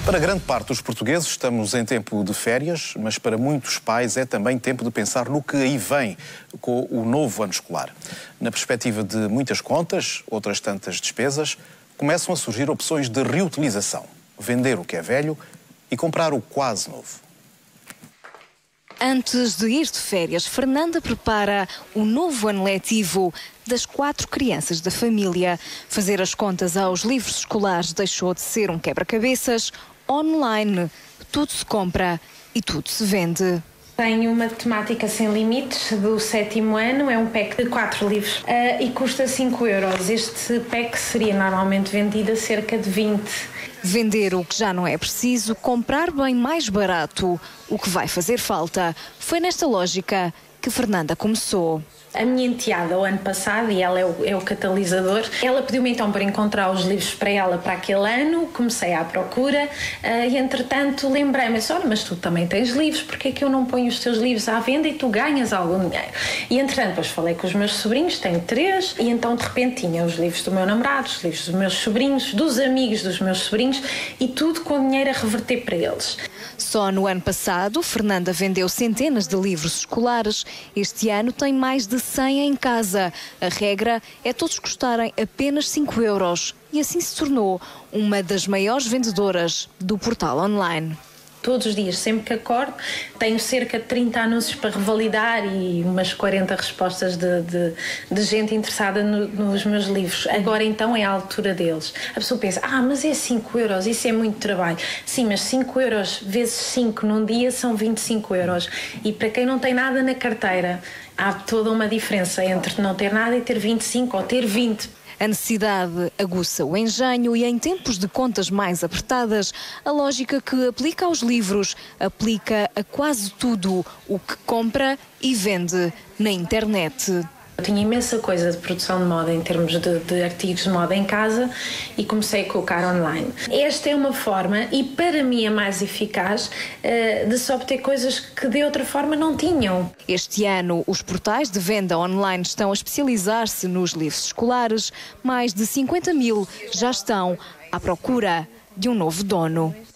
Para grande parte dos portugueses estamos em tempo de férias, mas para muitos pais é também tempo de pensar no que aí vem com o novo ano escolar. Na perspectiva de muitas contas, outras tantas despesas, começam a surgir opções de reutilização. Vender o que é velho e comprar o quase novo. Antes de ir de férias, Fernanda prepara o novo ano letivo das 4 crianças da família. Fazer as contas aos livros escolares deixou de ser um quebra-cabeças. Online, tudo se compra e tudo se vende. Tenho uma temática sem limites do 7º ano, é um pack de 4 livros e custa 5 euros. Este pack seria normalmente vendido a cerca de 20. Vender o que já não é preciso, comprar bem mais barato. O que vai fazer falta. Foi nesta lógica que Fernanda começou. A minha enteada, o ano passado, e ela é o catalisador, ela pediu-me então para encontrar os livros para ela para aquele ano, comecei à procura e entretanto lembrei-me, olha, mas tu também tens livros, porque é que eu não ponho os teus livros à venda e tu ganhas algum dinheiro? E entretanto depois falei com os meus sobrinhos, tenho 3, e então de repente tinha os livros do meu namorado, os livros dos meus sobrinhos, dos amigos dos meus sobrinhos e tudo com dinheiro a reverter para eles. Só no ano passado, Fernanda vendeu centenas de livros escolares. Este ano tem mais de 100 em casa. A regra é todos custarem apenas 5 euros e assim se tornou uma das maiores vendedoras do portal online. Todos os dias, sempre que acordo, tenho cerca de 30 anúncios para revalidar e umas 40 respostas de gente interessada nos meus livros. Agora então é a altura deles. A pessoa pensa, mas é 5 euros, isso é muito trabalho. Sim, mas 5 euros vezes 5 num dia são 25 euros. E para quem não tem nada na carteira, há toda uma diferença entre não ter nada e ter 25 ou ter 20. A necessidade aguça o engenho e em tempos de contas mais apertadas, a lógica que aplica aos livros aplica a quase tudo o que compra e vende na internet. Eu tinha imensa coisa de produção de moda em termos de artigos de moda em casa e comecei a colocar online. Esta é uma forma, e para mim é mais eficaz, de se obter coisas que de outra forma não tinham. Este ano, os portais de venda online estão a especializar-se nos livros escolares. Mais de 50 mil já estão à procura de um novo dono.